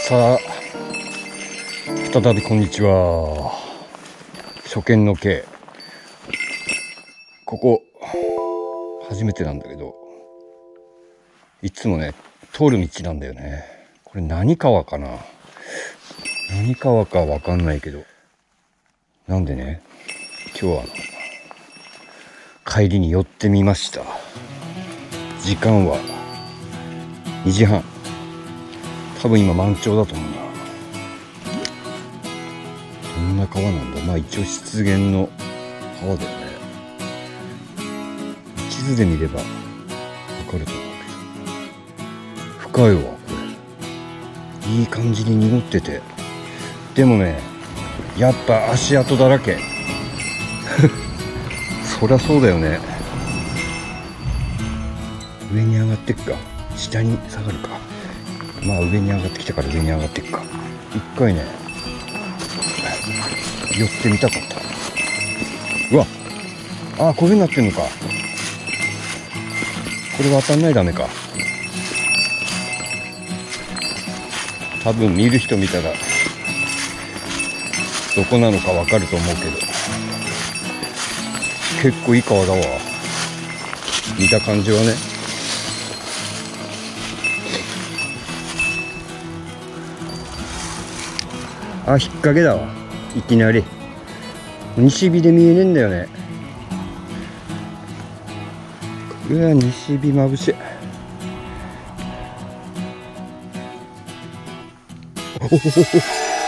さあ再びこんにちは。初見の K。ここ初めてなんだけど、いつもね通る道なんだよね。これ何川かな、何川かわかんないけど、なんでね今日は帰りに寄ってみました。時間は2時半。多分今満潮だと思うな。どんな川なんだ。まあ一応湿原の川だよね。地図で見ればわかると思うけど、深いわこれ。いい感じに濁ってて、でもねやっぱ足跡だらけそりゃそうだよね。上に上がってくか下に下がるか。まあ上に上がってきたから上に上がっていくか。一回ね寄ってみたかった。うわあ、こういう風になってんのか。これ渡んない。ダメか。多分見る人見たらどこなのかわかると思うけど、結構いい川だわ、見た感じはね。あ、引っ掛けだわ。いきなり西日で見えねえんだよね。うわ、西日まぶしい。おほほほ。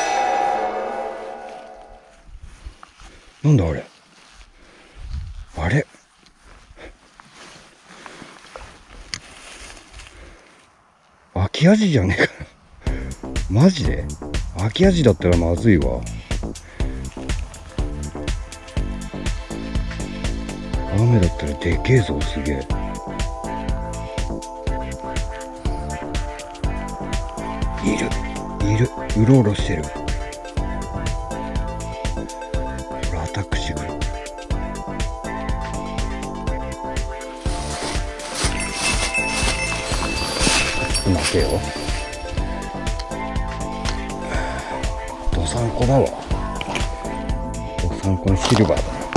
なんだあれ。あれ、空きアジじゃねえかな。マジで空きアジだったらまずいわ。雨だったらでけえぞ。すげえ。いるうろうろしてる。ほらアタックしてくる。待てよ、どさんこだわ。どさんこのシルバーだな。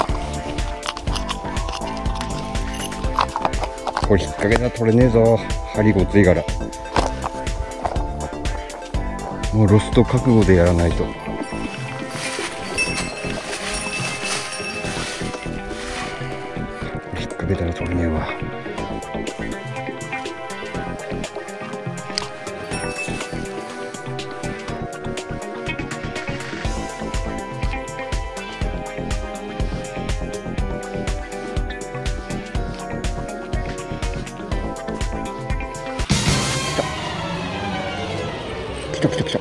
これ引っ掛けたら取れねえぞ。針ごついから。もうロスト覚悟でやらないと。引っ掛けたら取れねえわ。来た来た来た。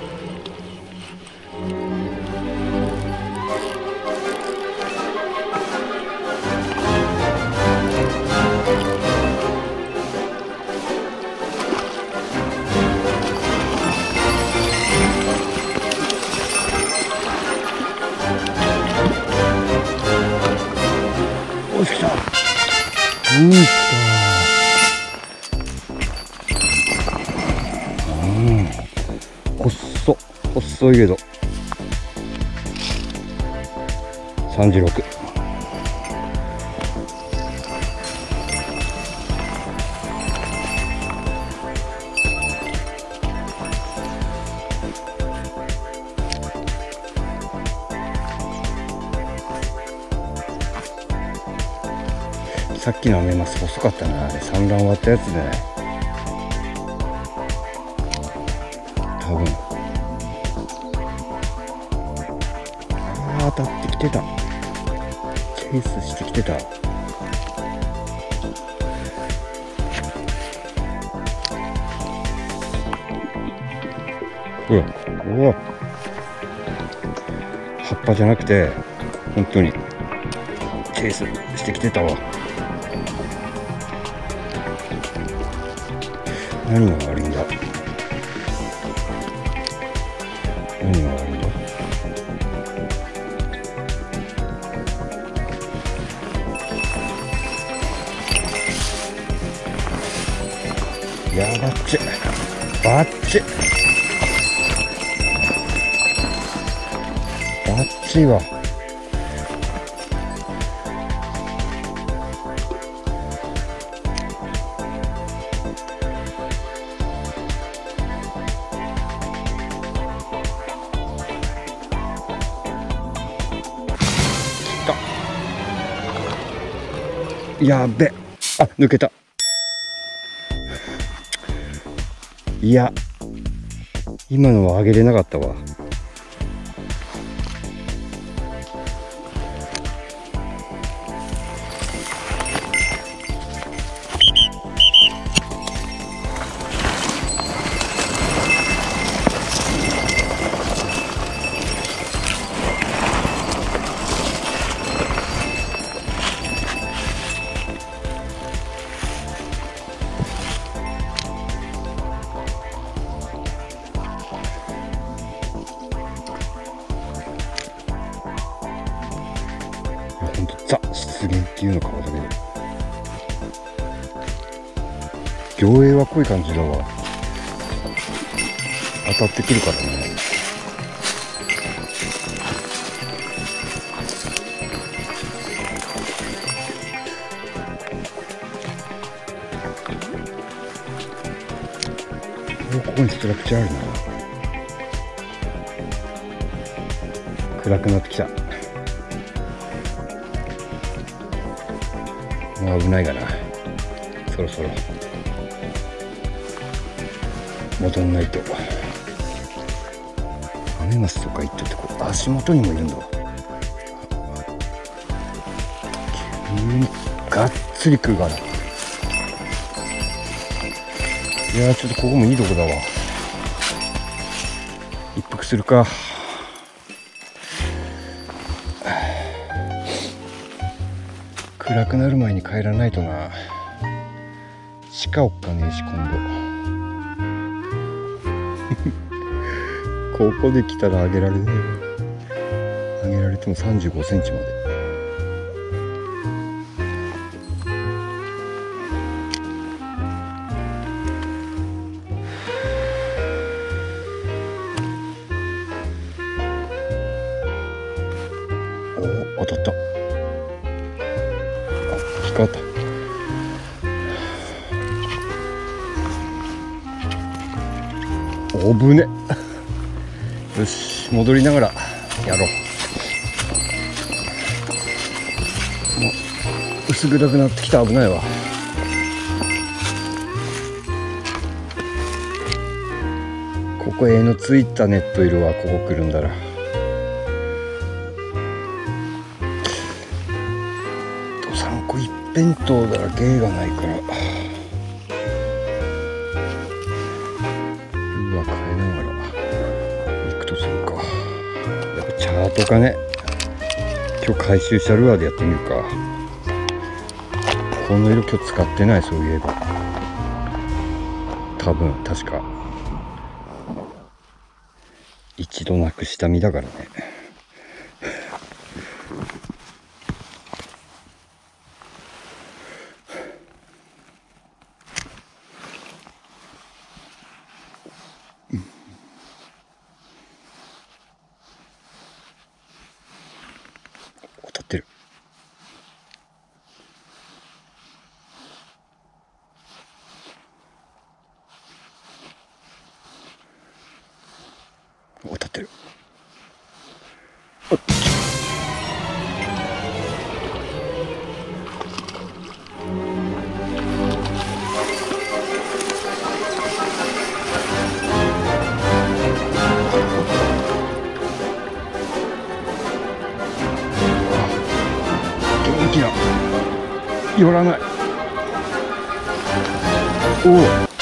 おし、来た。来た。細いけど36。さっきのアメマス細かったな。あれ産卵終わったやつじゃない、多分。当たってきてた。チェイスしてきてた。うわうわ、葉っぱじゃなくて本当にチェイスしてきてたわ。何が悪いんだ、何が悪いんだ。いや、バッチバッチ。 しいわ。やべ、あ、抜けた。いや、今のは上げれなかったわ。ほんとザ湿原っていうのかもだけど、魚影は濃い感じだわ。当たってくるからね。ここにストラクチャーあるな。暗くなってきた。もう危ないかな。そろそろ戻んないと。アメマスとか言ってて、これ足元にもいるんだわ。急にがっつり来るから。いやー、ちょっとここもいいとこだわ。一服するか。暗くなる前に帰らないとな。しかおっかねえし、今度。ここで来たらあげられねえよ。あげられても35センチまで。お、当たった。引っかかった。おぶね。よし、戻りながらやろう。もう薄暗くなってきた。危ないわ。ここ絵のついたネットいるわ。ここ来るんだら。3個一辺倒だら芸がないから。ルアー変えながら行くとするか。やっぱチャートかね。今日回収したルアーでやってみるか。この色今日使ってない。そういえば多分確か一度なくした身だからね。当たってる。当たってる。元気だ。寄らない。お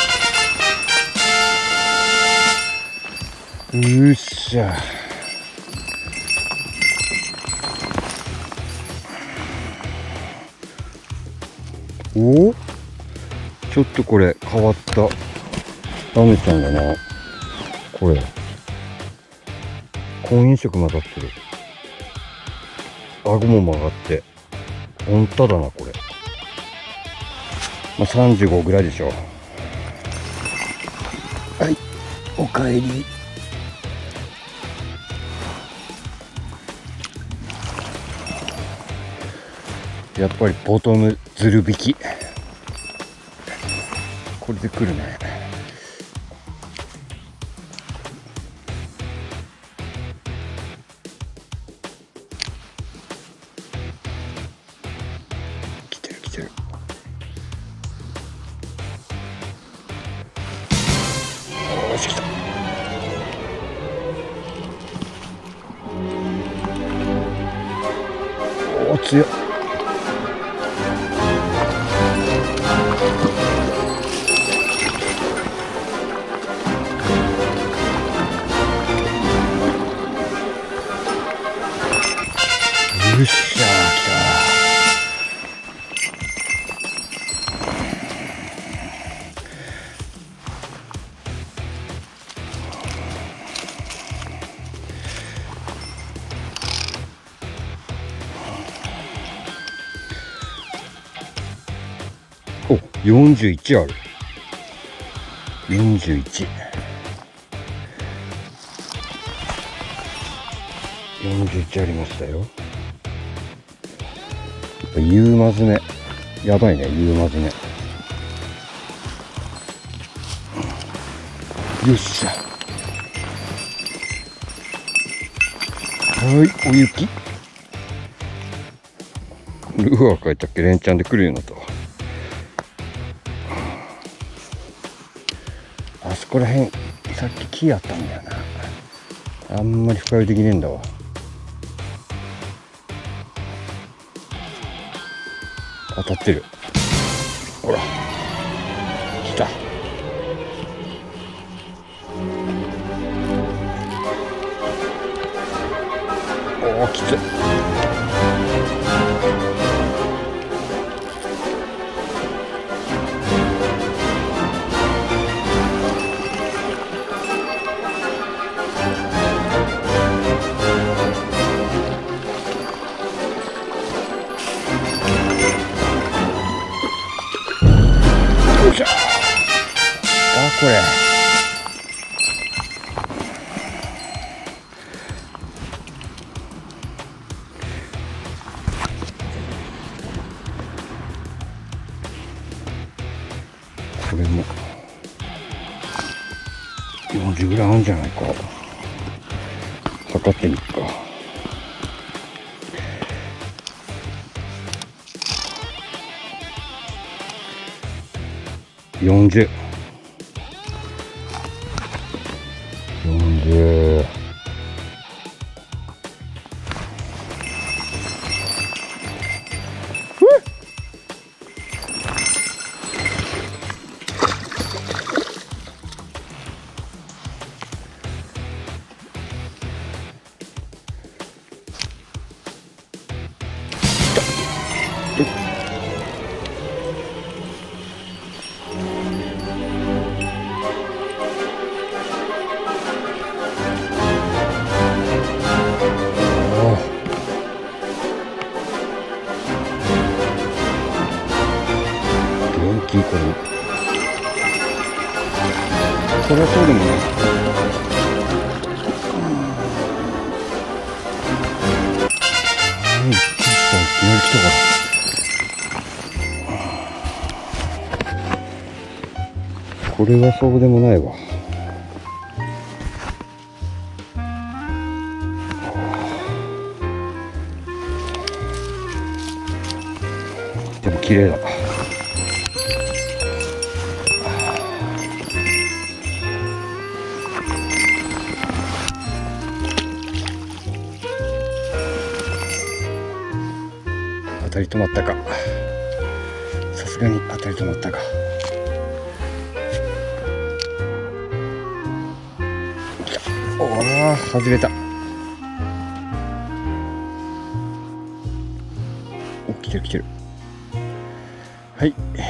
お、うっしゃ。おお、ちょっとこれ変わったラメちゃんだな。これ婚姻色混ざってる。顎も曲がって本当だなこれ。まあ、35ぐらいでしょう。はい、おかえり。 やっぱりボトムズル引き、これで来るね。来てる来てる。よし来た。おー強っ。よっしゃー来た。お、41ある。41。41ありましたよ。ユーマズメ。やばいね、ユーマズメ。よっしゃ。はい、お雪。ルアー書いたっけ、連チャンで来るようになったわ。あそこら辺、さっき木あったんだよな。あんまり深寄りできねえんだわ。当たってる。ほら来た。おおきつい。よいしょ。あ、これこれも40グラムあるんじゃないか。測ってみっか。40。元気これ。これはそうでもない。びっくりした。いきなり来たから。これはそうでもないわ。でも綺麗だ。当たり止まったか。さすがに当たり止まったか。おお、外れた。お、来てる来てる。はい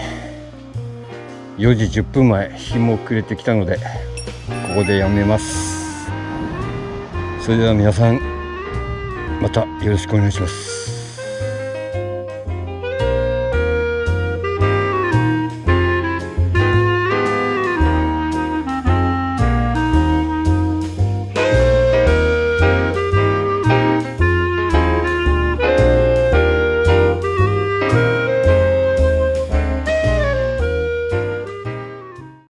、4時10分前、日も暮れてきたのでここでやめます。それでは皆さんまたよろしくお願いします。